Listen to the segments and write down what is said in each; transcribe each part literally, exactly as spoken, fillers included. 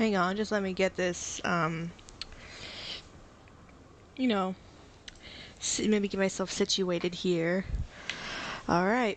Hang on, just let me get this, um, you know, maybe get myself situated here. Alright.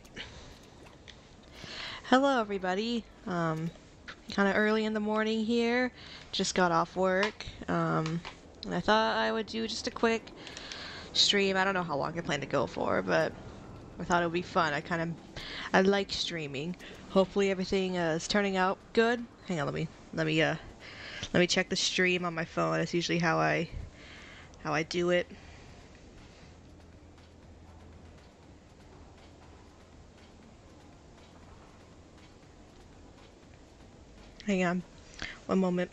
Hello, everybody. Um, kind of early in the morning here. Just got off work. Um, and I thought I would do just a quick stream. I don't know how long I plan to go for, but I thought it would be fun. I kind of, I like streaming. Hopefully everything uh, is turning out good. Hang on, let me, let me, uh, let me check the stream on my phone. That's usually how I, how I do it. Hang on, one moment.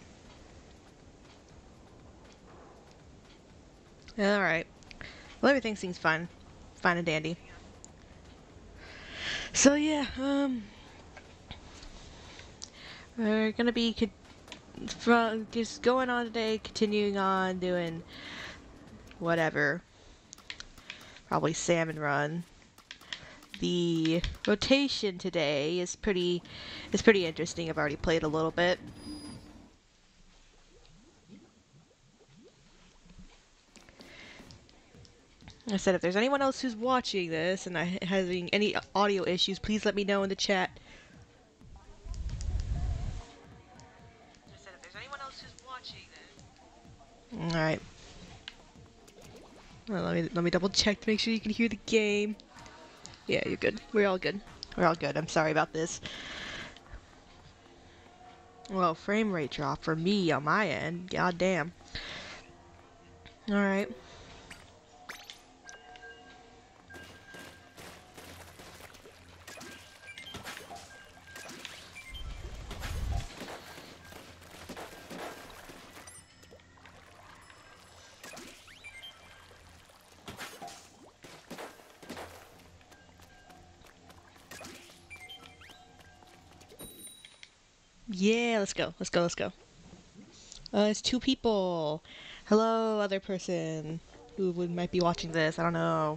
Alright. Well, everything seems fine. Fine and dandy. So yeah, um... we're gonna be from just going on today, continuing on doing whatever. Probably Salmon Run. The rotation today is pretty is pretty interesting. I've already played a little bit. I said if there's anyone else who's watching this and I having any audio issues, please let me know in the chat. I said if there's anyone else who's watching this. All right. Well, let me let me double check to make sure you can hear the game. Yeah, you're good. We're all good. We're all good. I'm sorry about this. Well, frame rate drop for me on my end. God damn. Alright. Yeah, let's go. Let's go, let's go. Uh, it's two people. Hello, other person who would, might be watching this. I don't know.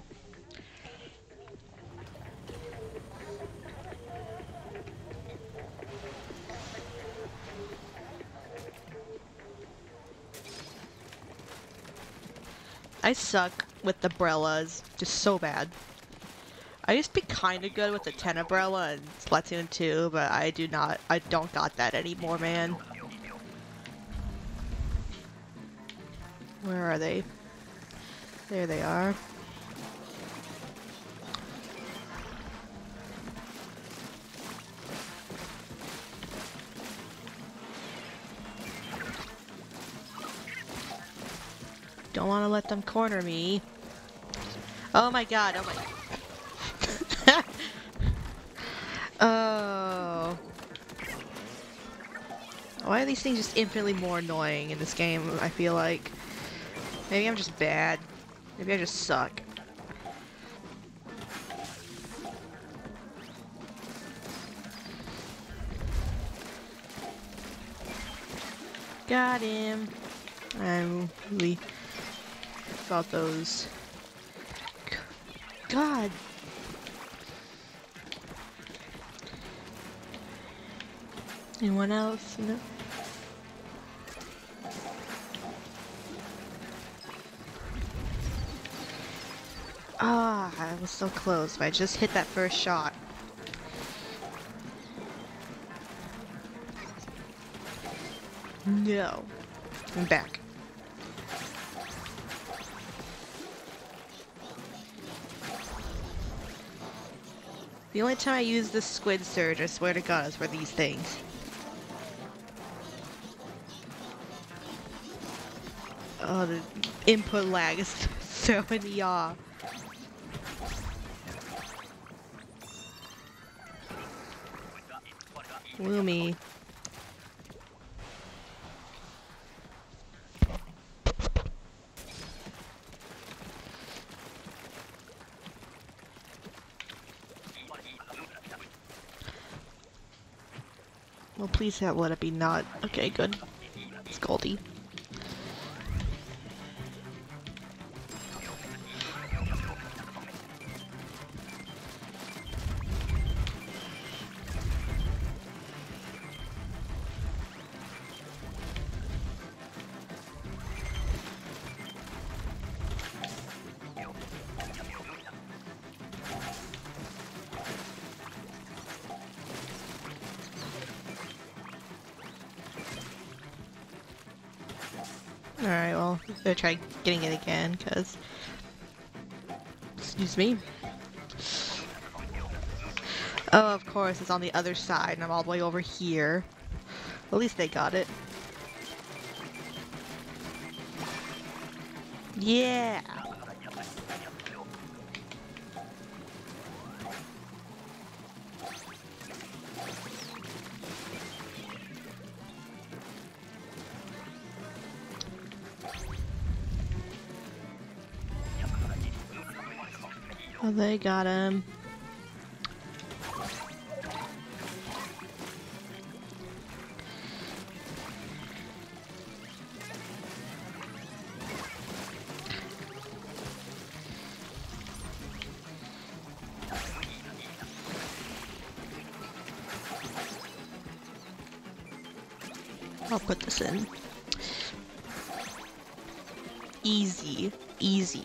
I suck with the umbrellas. Just so bad. I used to be kind of good with the ten umbrella in Splatoon two, but I do not, I don't got that anymore, man. Where are they? There they are. Don't want to let them corner me. Oh my god, oh my... Oh. Why are these things just infinitely more annoying in this game, I feel like? Maybe I'm just bad. Maybe I just suck. Got him. I'm really about those. God. Anyone else? No. Ah, I was so close. If I just hit that first shot. No. I'm back. The only time I use the squid surge, I swear to God, is for these things. Oh, the input lag is so in yaw. Loomy. Well, please have let it be not. Okay, good. It's Goldie. Alright, well, I'm gonna try getting it again, because... Excuse me. Oh, of course, it's on the other side, and I'm all the way over here. At least they got it. Yeah! Oh, they got him. I'll put this in. Easy. Easy.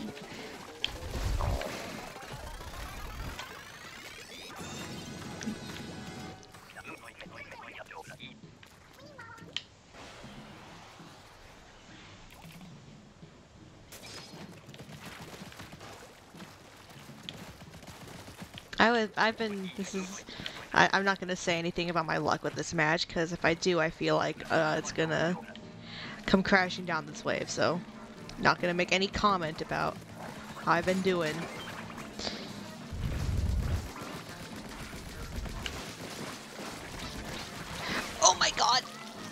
I would, I've been, this is, I, I'm not going to say anything about my luck with this match, because if I do, I feel like uh, it's going to come crashing down this wave, so not going to make any comment about how I've been doing. Oh my god!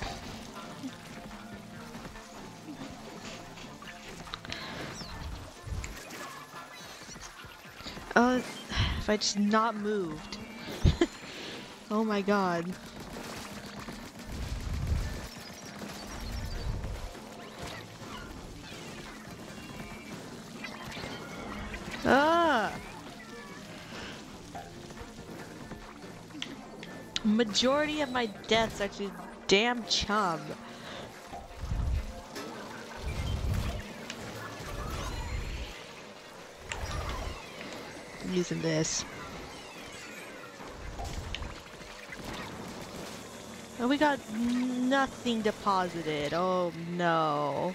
Uh, if I just not moved. Oh my god. Ah! Majority of my deaths are to damn chum. I'm using this. Oh, we got nothing deposited. Oh no.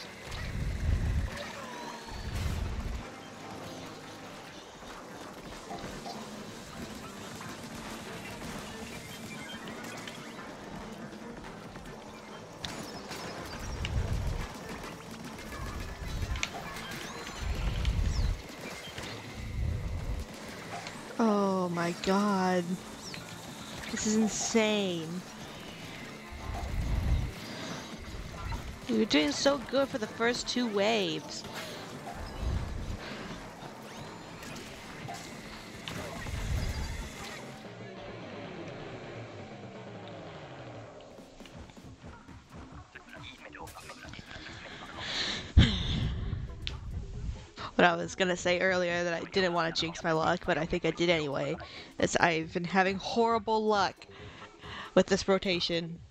Oh my god. This is insane. We were doing so good for the first two waves. What I was gonna say earlier that I didn't want to jinx my luck, but I think I did anyway, is I've been having horrible luck with this rotation.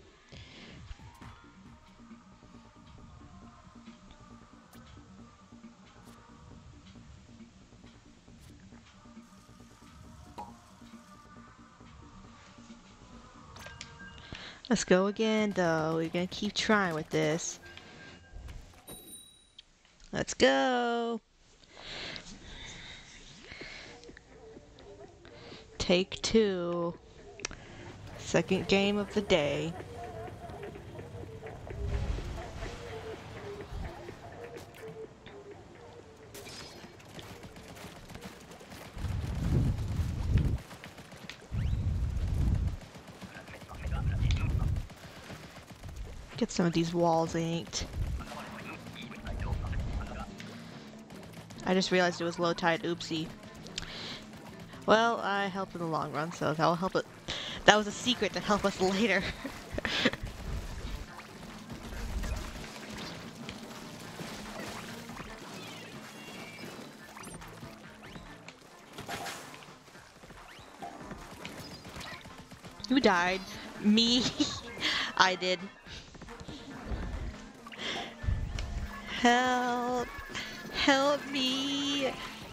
Let's go again, though. We're gonna keep trying with this. Let's go! Take two. Second game of the day. Get some of these walls inked. I just realized it was low tide, oopsie. Well, I helped in the long run, so that'll help it. That was a secret to help us later. Who died? Me. I did. Help! Help me!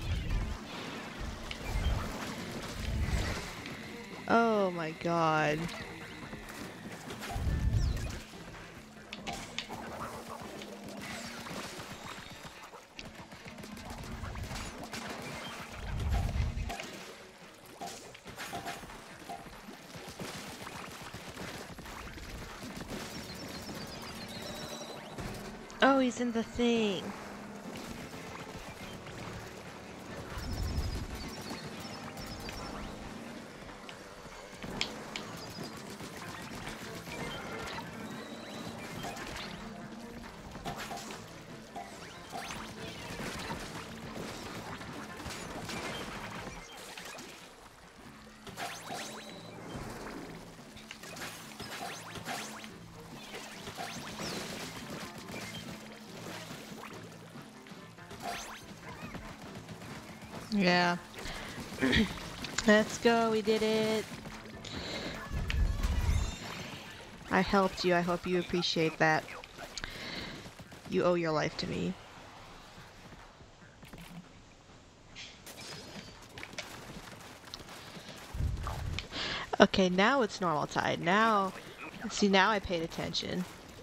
Oh my god. Oh, he's in the thing. Yeah. Let's go, we did it. I helped you, I hope you appreciate that. You owe your life to me. Okay, now it's normal tide. Now, see, now I paid attention.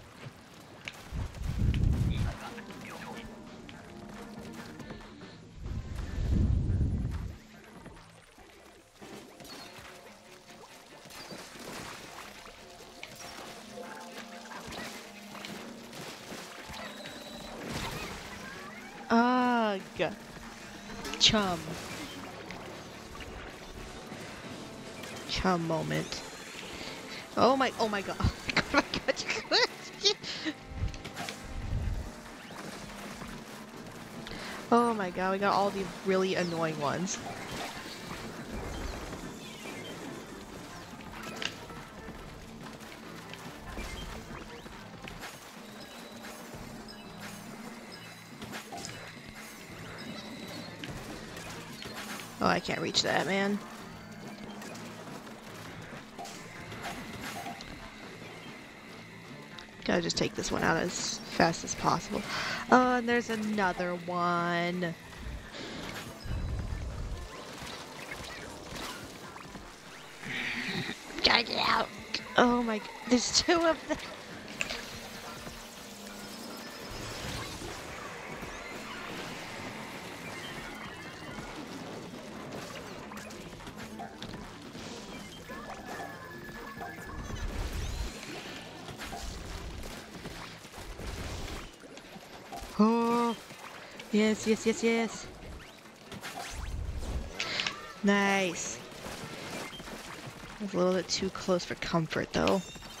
Ugh. Chum. Chum moment. Oh my, oh my god. Oh my god, you could. Oh my god, we got all the really annoying ones. Oh, I can't reach that, man. Gotta just take this one out as fast as possible. Oh, and there's another one. Gotta get out. Oh my, there's two of them. Oh, yes, yes, yes, yes. Nice. That was a little bit too close for comfort, though.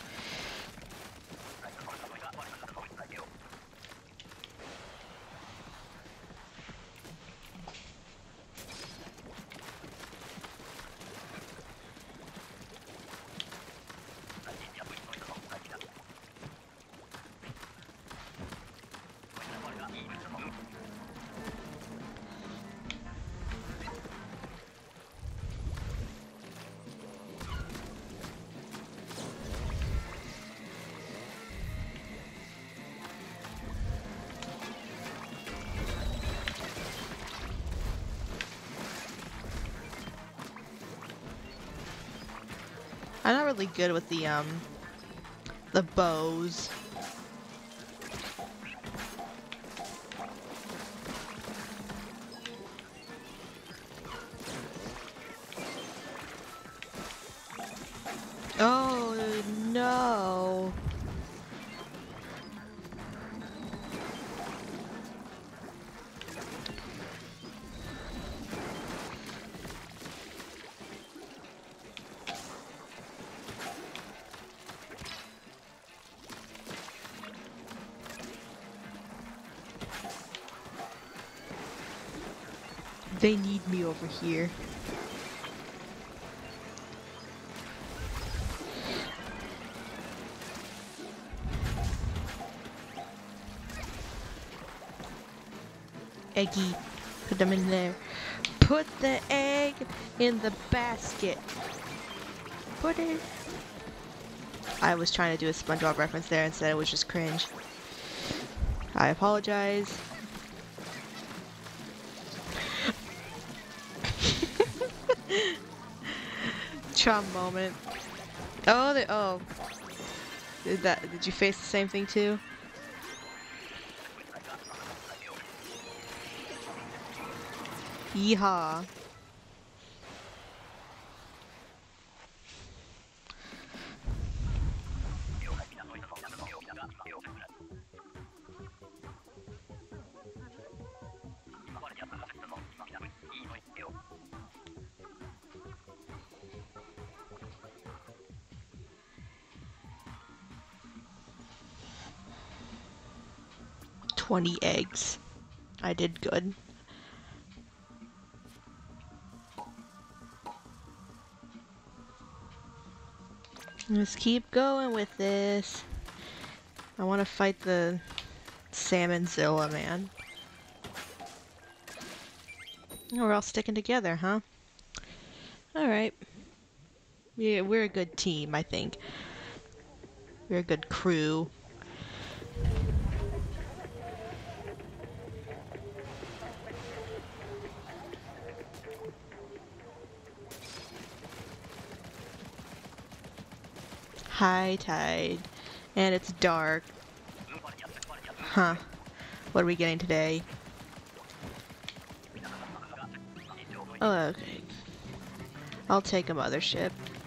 I'm not really good with the, um, the bows. Oh, no. They need me over here. Eggy, put them in there. Put the egg in the basket. Put it. I was trying to do a SpongeBob reference there, instead it was just cringe. I apologize. Chum moment. Oh, they, oh. Did that? Did you face the same thing too? Yeehaw. twenty eggs. I did good. Let's keep going with this. I want to fight the Salmonzilla, man. We're all sticking together, huh? Alright. Yeah, we're a good team, I think. We're a good crew. High tide. And it's dark. Huh. What are we getting today? Oh, okay. I'll take a mothership.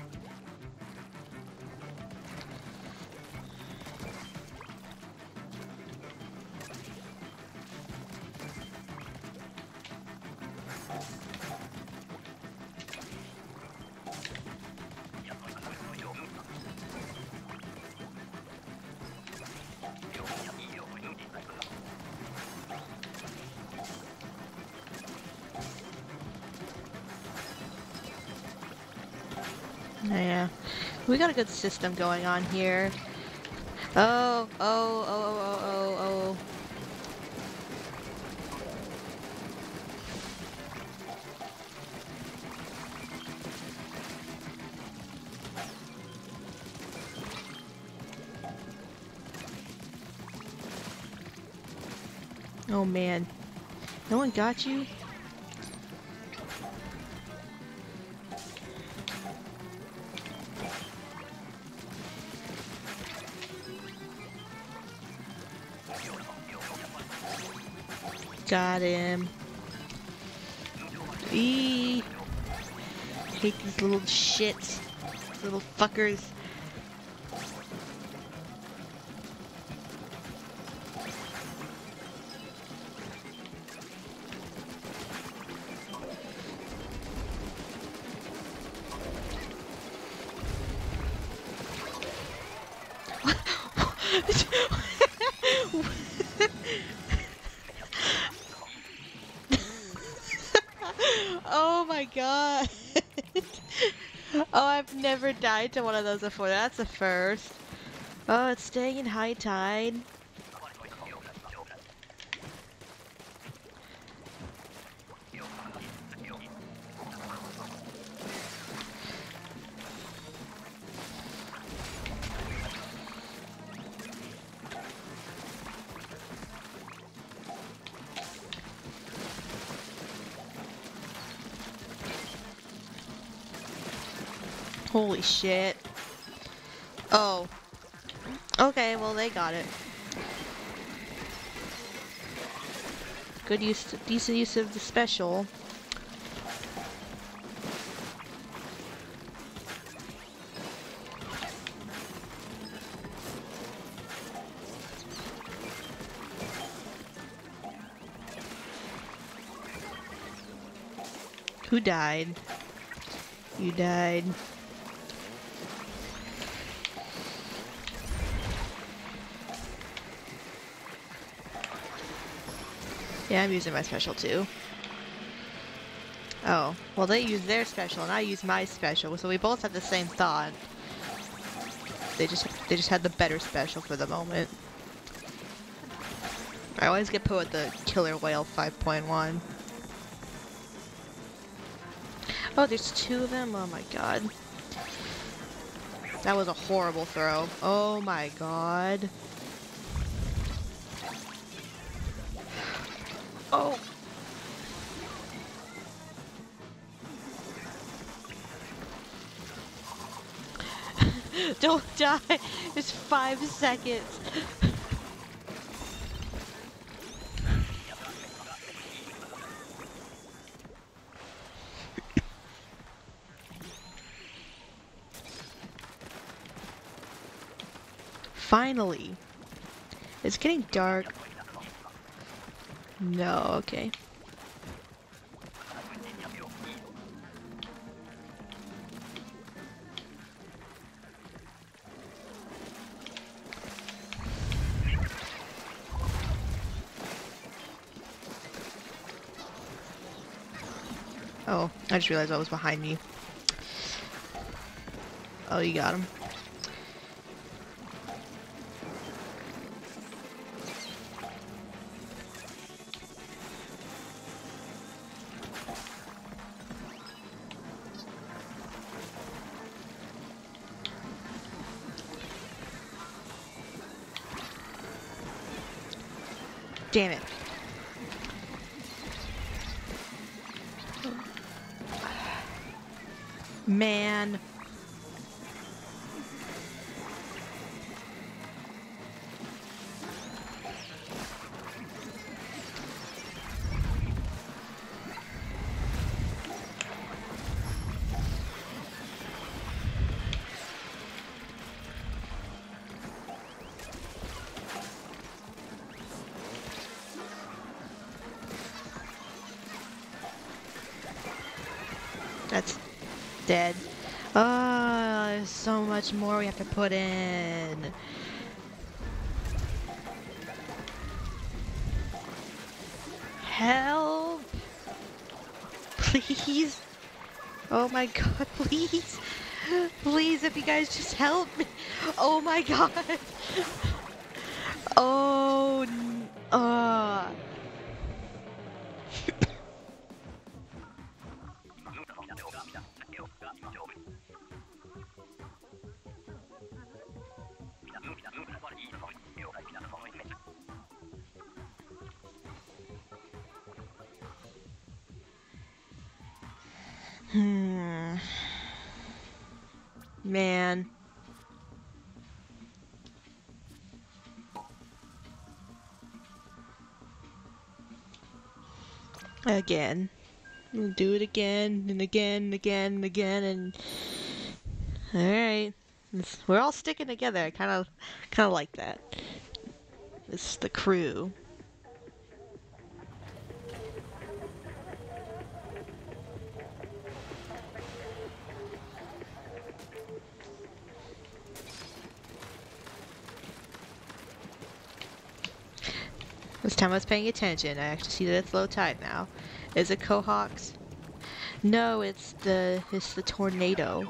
Yeah, we got a good system going on here. Oh, oh, oh, oh, oh, oh, oh. Oh man, no one got you? Got him. Eee. Hate these little shits. These little fuckers. Oh my god. Oh, I've never died to one of those before. That's a first. Oh, it's staying in high tide. Holy shit. Oh. Okay, well they got it. Good use, decent use of the special. Who died? You died. Yeah, I'm using my special too. Oh, well they use their special and I use my special, so we both have the same thought. They just they just had the better special for the moment. I always get put with the Killer Whale five point one. Oh, there's two of them? Oh my god. That was a horrible throw. Oh my god. Oh. Don't die. It's five seconds. Finally. It's getting dark. No, okay. Oh, I just realized what was behind me. Oh, you got him. Damn it. Man. That's dead. Oh, there's so much more we have to put in. Help! Please? Oh my god, please! Please, if you guys just help me! Oh my god! Oh, n- uh. Hmm. Man. Again. We'll do it again and again and again and again and alright. We're all sticking together. I kinda kinda like that. This is the crew. This time I was paying attention. I actually see that it's low tide now. Is it Cohawks? No, it's the it's the tornado.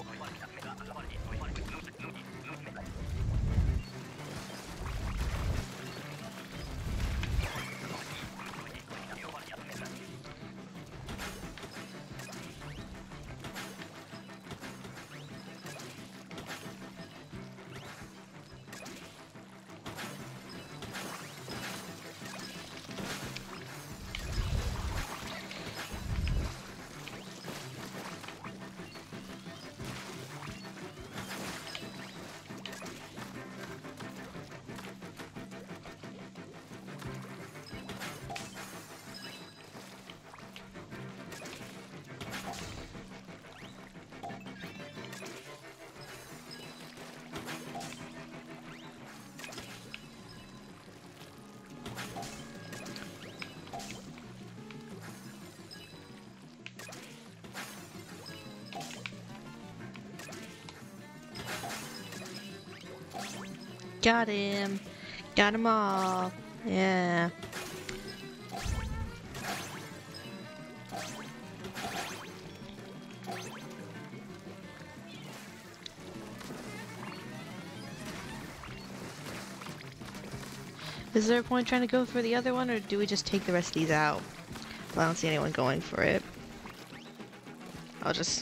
Got him. Got them all. Yeah. Is there a point trying to go for the other one, or do we just take the rest of these out? Well, I don't see anyone going for it. I'll just...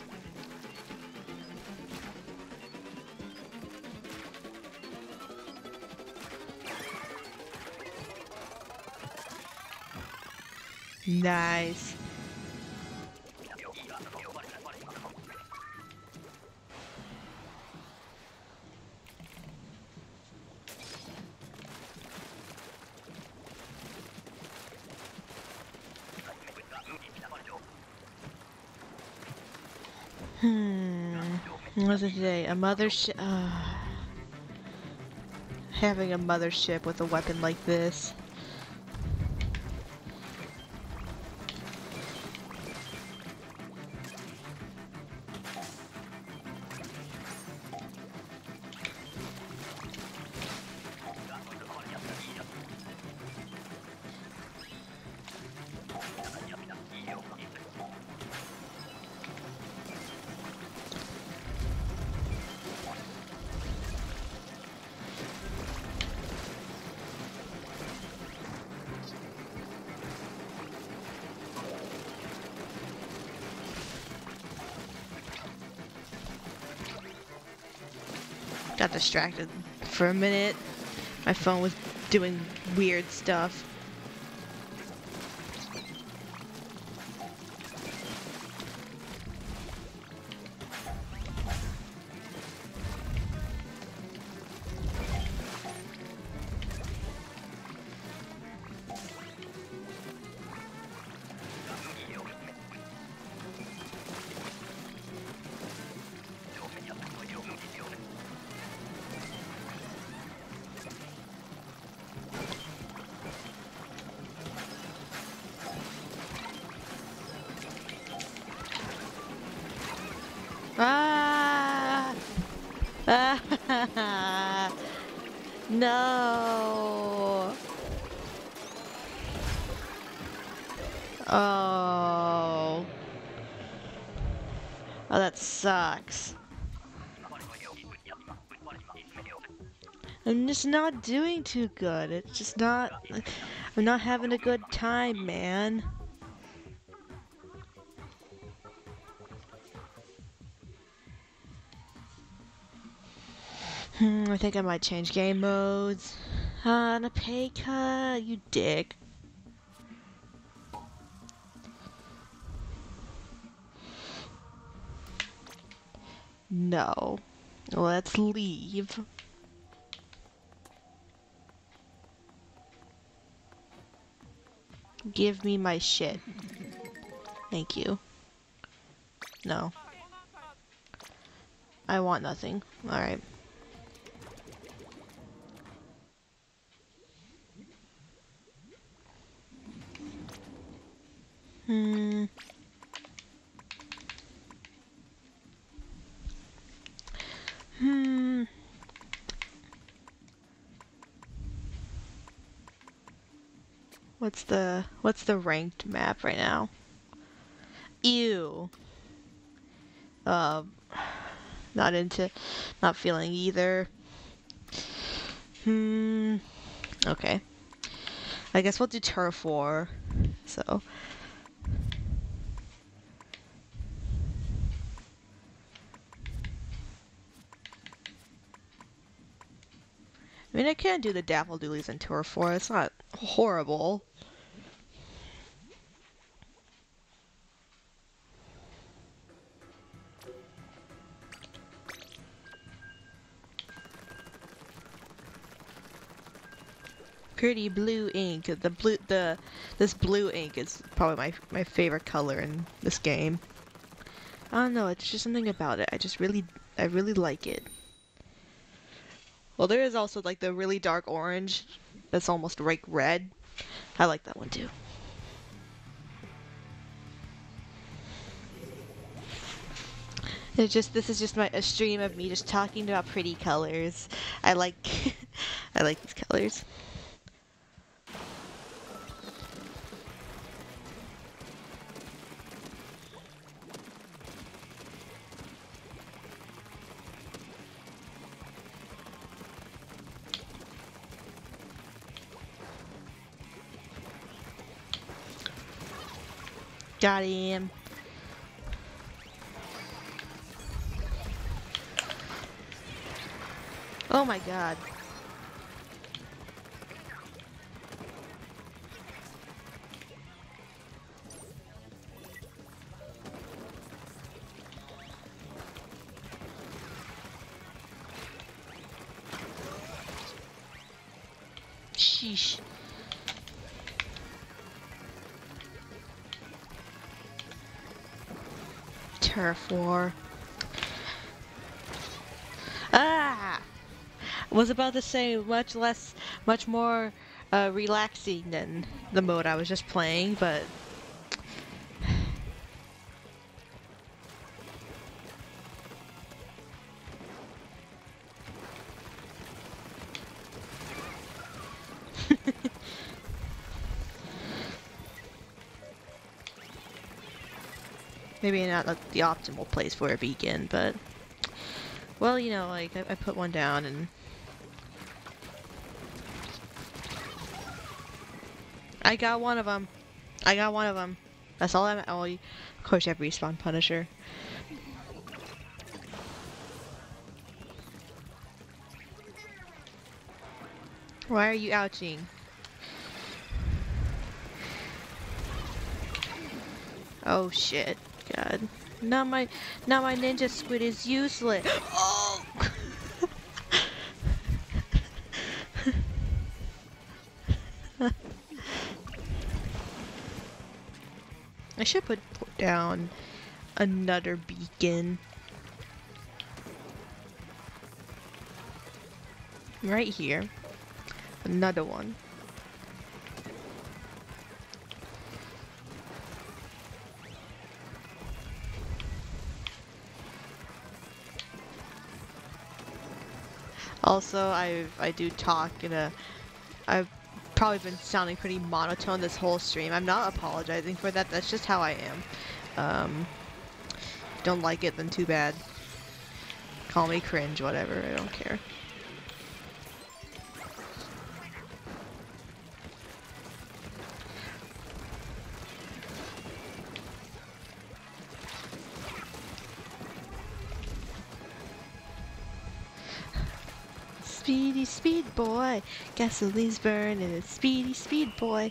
Nice. Hmm. What was it today? A mothership. Uh, having a mothership with a weapon like this. got distracted for a minute. My phone was doing weird stuff. Ah! Ah! No! Oh. Oh, that sucks. I'm just not doing too good. It's just not... I'm not having a good time, man. Hmm, I think I might change game modes. Ah, and a pay cut, you dick. No. Let's leave. Give me my shit. Thank you. No. I want nothing. Alright. Hmm. Hmm. What's the what's the ranked map right now? Ew. Uh, not into, not feeling either. Hmm. Okay. I guess we'll do turf war. So. I mean, I can do the daffodillies in turf war. It's not horrible. Pretty blue ink. The blue, the this blue ink is probably my my favorite color in this game. I don't know. It's just something about it. I just really, I really like it. Well, there is also like the really dark orange that's almost like red. I like that one too. It's just this is just my a stream of me just talking about pretty colors. I like I like these colors. Got him. Oh my god. Sheesh. Turf war. Ah! Was about to say much less, much more uh, relaxing than the mode I was just playing, but maybe not like, the optimal place for a beacon, but well, you know, like I, I put one down and I got one of them. I got one of them. That's all I'm. Oh, of course you have respawn Punisher. Why are you ouching? Oh shit. God. Now my now my ninja squid is useless. Oh I should put, put down another beacon. Right here. Another one. Also, I I do talk in a I've probably been sounding pretty monotone this whole stream. I'm not apologizing for that. That's just how I am. Um, don't like it, then too bad. Call me cringe, whatever. I don't care. Speedy speed boy, gasoline's burning. It's speedy speed boy.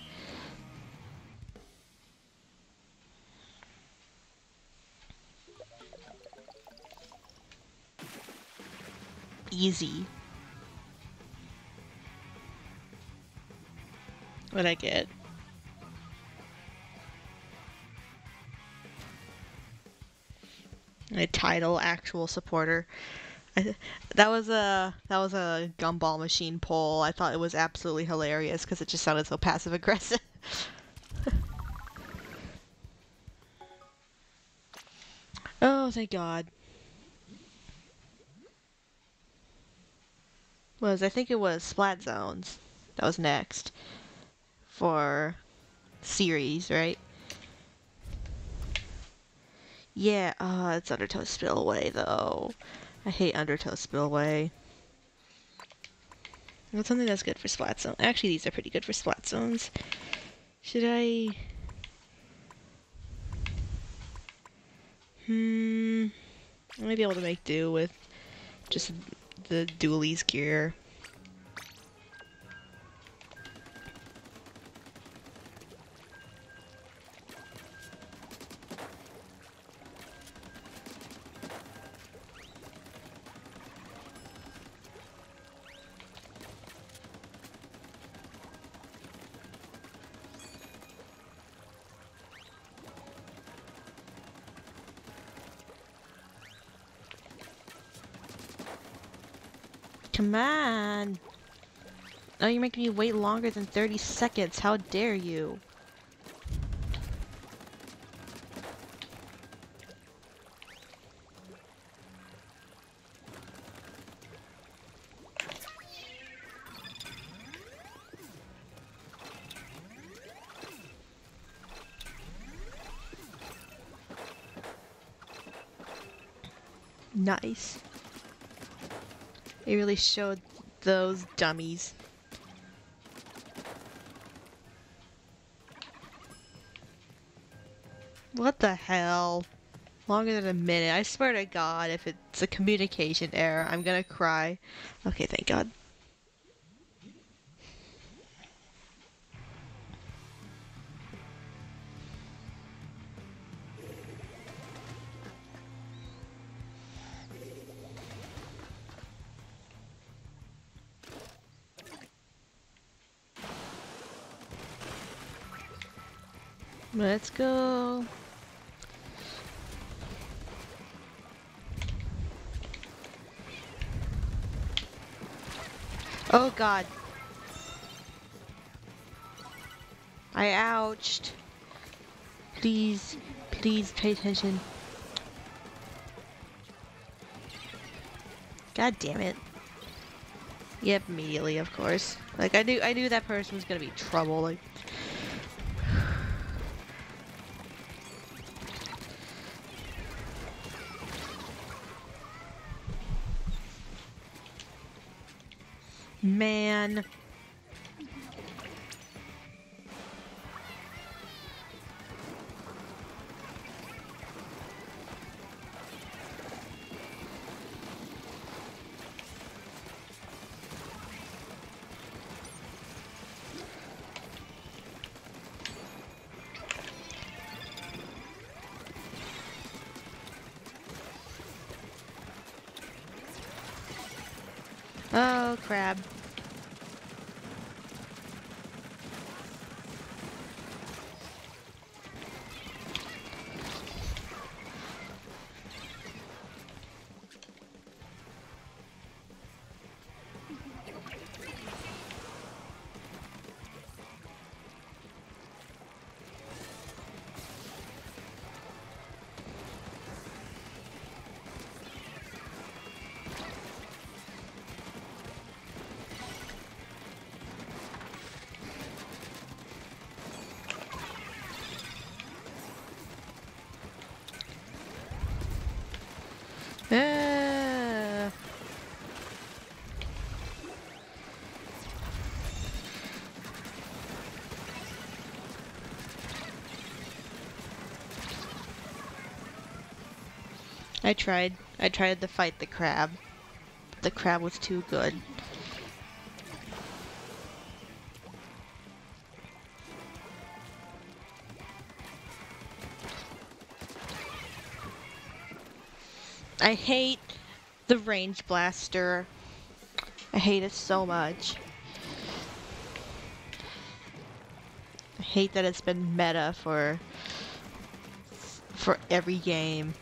Easy. What'd I get? My title, actual supporter. I, that was a that was a gumball machine poll. I thought it was absolutely hilarious because it just sounded so passive aggressive. Oh, thank God. Was I think it was Splat Zones that was next for series, right? Yeah, uh, it's Undertow Spillway though. I hate Undertow Spillway. What's something that's good for Splat Zone? Actually, these are pretty good for Splat Zones. Should I... Hmm... I might be able to make do with just the dualies gear. Come on! Oh, you're making me wait longer than thirty seconds. How dare you? Nice. It really showed those dummies. What the hell? Longer than a minute. I swear to God, if it's a communication error, I'm gonna cry. Okay, thank God. Let's go. Oh God. I ouched. Please, please pay attention. God damn it. Yep, immediately, of course. Like, I knew I knew that person was gonna be trouble, like... Man. go, crab. Ah. I tried. I tried to fight the crab. The crab was too good. I hate the range blaster. I hate it so much. I hate that it's been meta for for every game.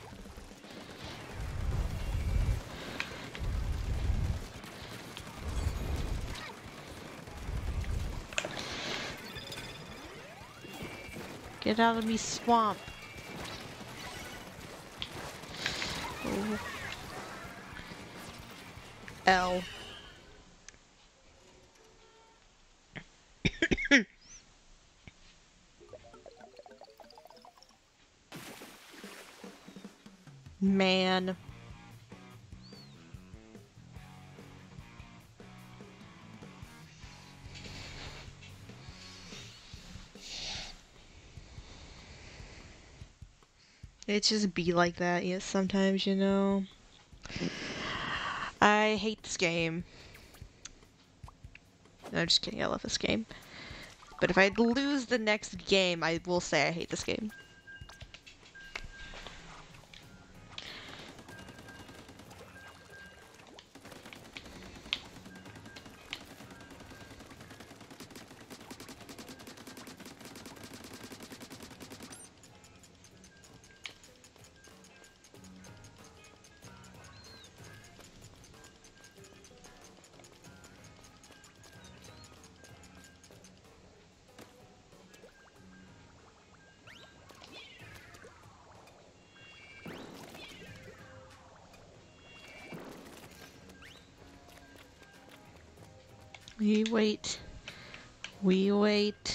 Get out of me, swamp. Oh. L. Man. It just be like that, yes, sometimes, you know. I hate this game. No, I'm just kidding, I love this game. But if I lose the next game, I will say I hate this game. We wait. We wait.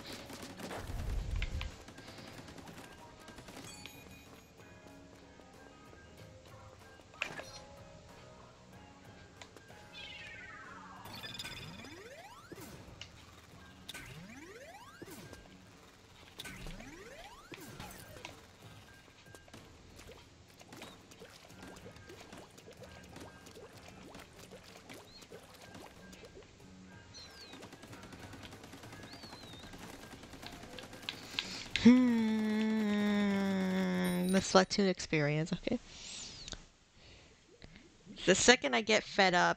Hmm. The Splatoon experience, okay. The second I get fed up.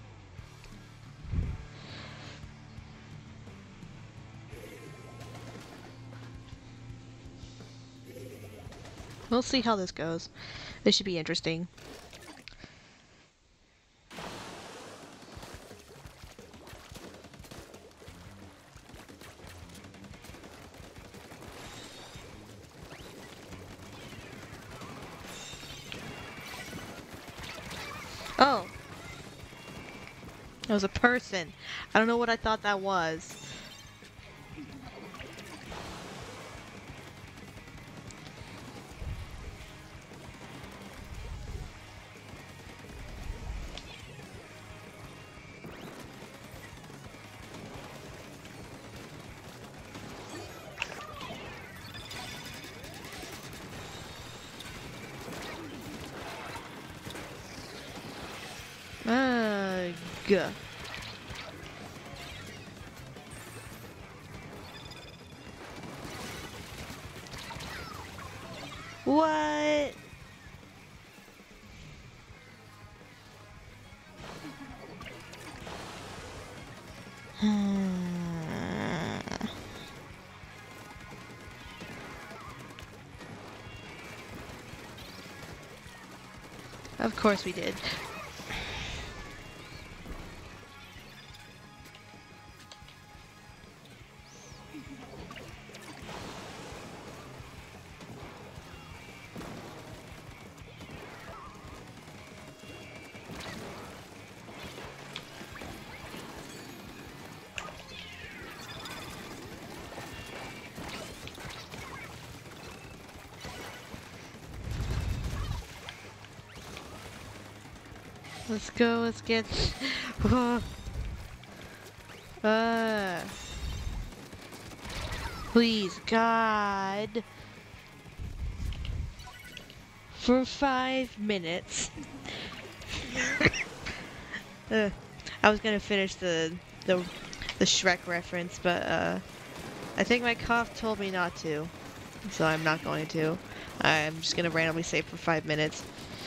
We'll see how this goes. This should be interesting. Oh. It was a person. I don't know what I thought that was. Ugh. What? Of course we did. Let's go, let's get... uh, please, God. For five minutes. uh, I was gonna finish the, the, the Shrek reference, but uh, I think my cough told me not to. So I'm not going to. I'm just gonna randomly save for five minutes.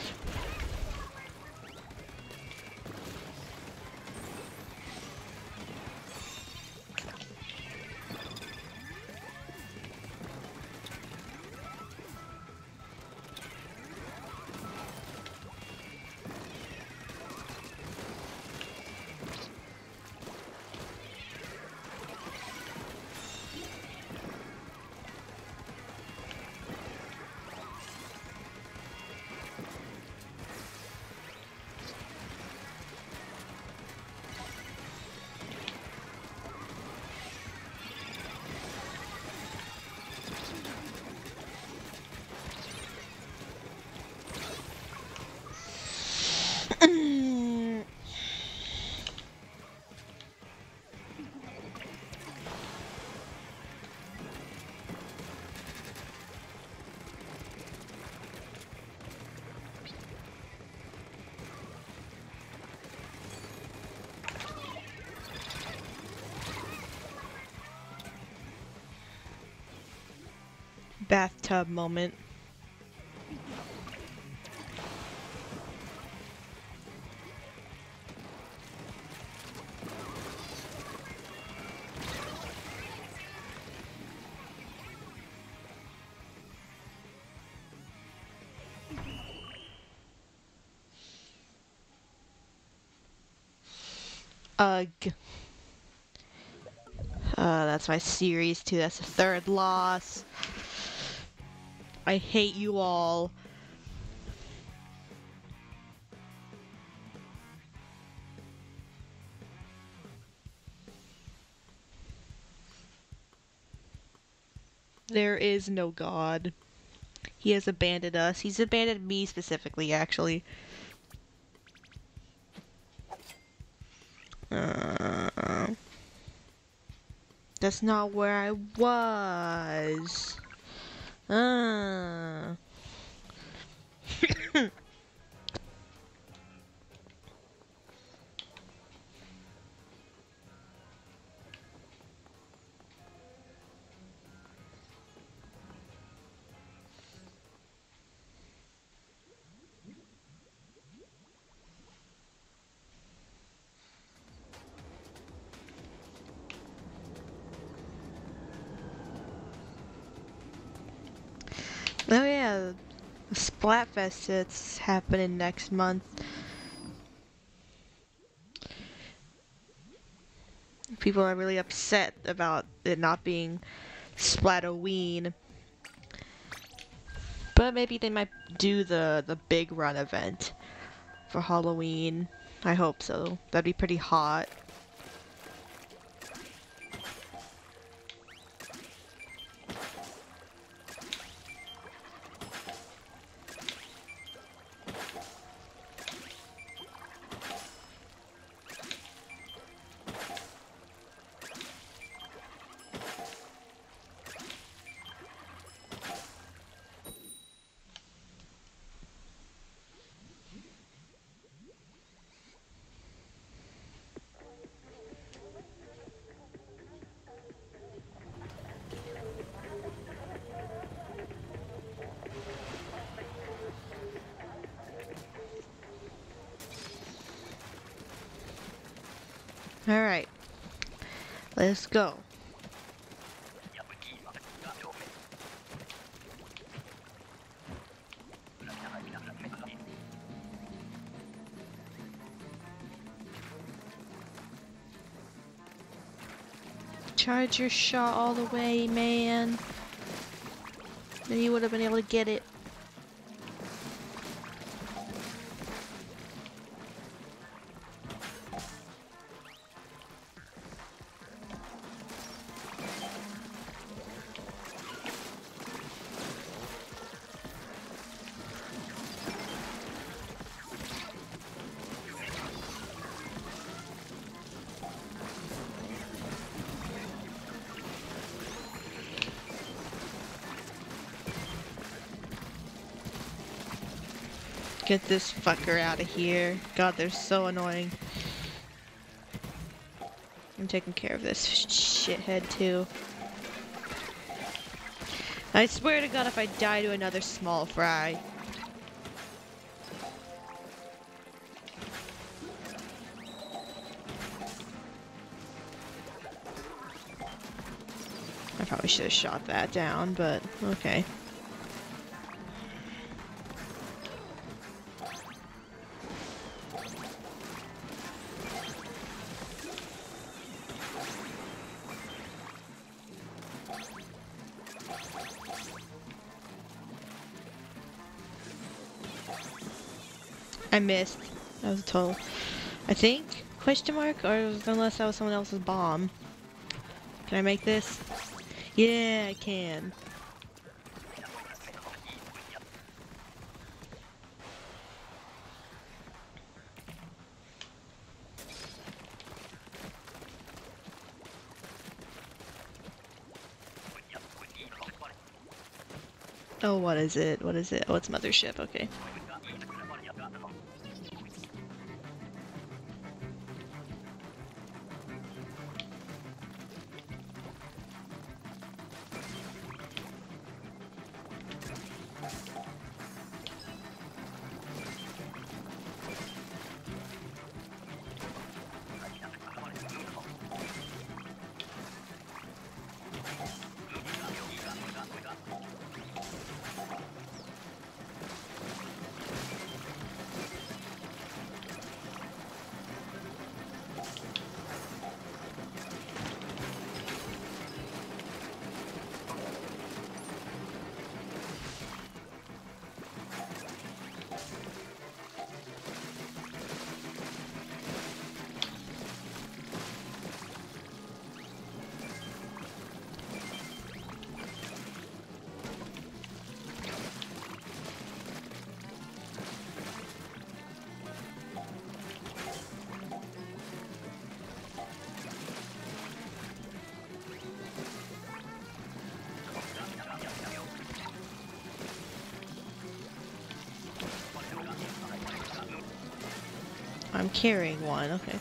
Bathtub moment. Ugh. Uh, that's my series too. That's the third loss. I hate you all. There is no God. He has abandoned us. He's abandoned me specifically, actually. Uh, that's not where I was. Uh. Oh yeah, the Splatfest it's happening next month. People are really upset about it not being Splatoween. But maybe they might do the, the big run event for Halloween. I hope so. That'd be pretty hot. Alright. Let's go. Charge your shot all the way, man. Then you would have been able to get it. Get this fucker out of here. God, they're so annoying. I'm taking care of this shithead too. I swear to God, if I die to another small fry. I probably should have shot that down, but okay. I missed. That was a total. I think? Question mark? Or unless that was someone else's bomb. Can I make this? Yeah, I can. Oh, what is it? What is it? Oh, it's Mothership. Okay. I'm carrying one, okay.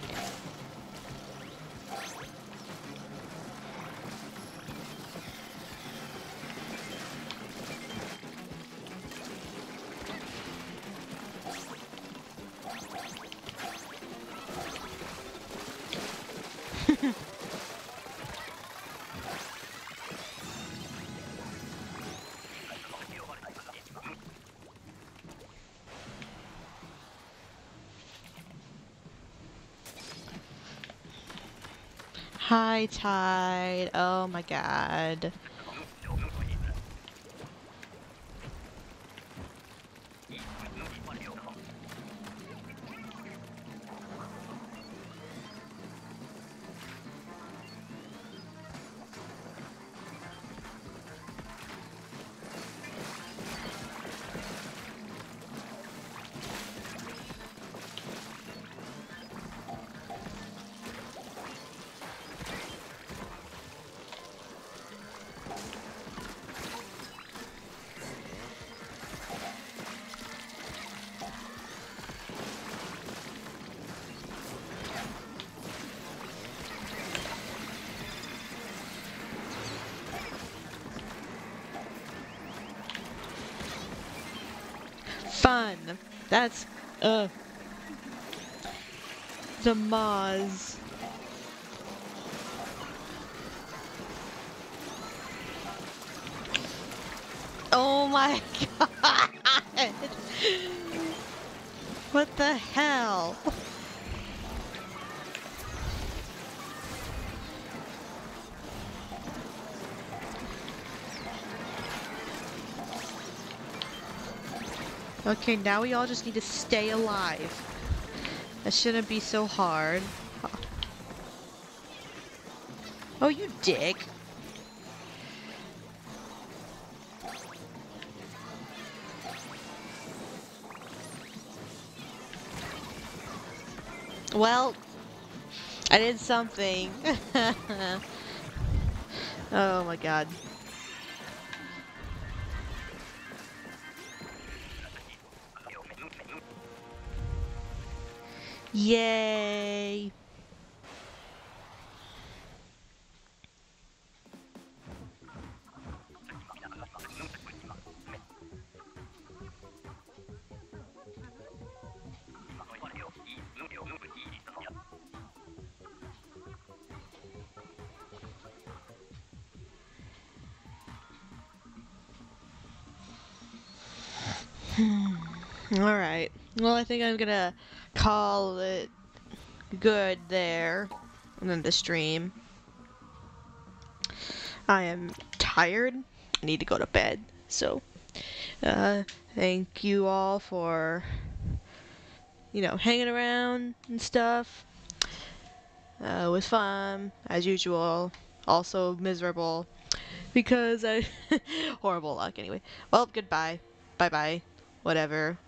High tide. Oh my god. Fun. That's uh the Moz. Oh my god. What the hell? Okay, now we all just need to stay alive. That shouldn't be so hard. Oh, you dick. Well, I did something. Oh my god. Yay! Alright. Well, I think I'm gonna call it good there. And then the stream. I am tired. I need to go to bed. So, uh, thank you all for, you know, hanging around and stuff. Uh, it was fun, as usual. Also miserable. Because I... horrible luck, anyway. Well, goodbye. Bye-bye. Whatever.